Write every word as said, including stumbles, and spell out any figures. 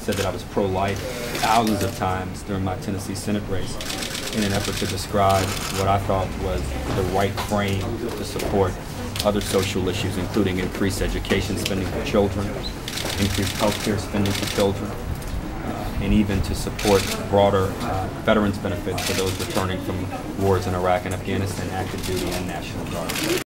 said that I was pro-life thousands of times during my Tennessee Senate race in an effort to describe what I thought was the right frame to support other social issues, including increased education spending for children, increased health care spending for children, uh, and even to support broader uh, veterans benefits for those returning from wars in Iraq and Afghanistan, active duty and National Guard.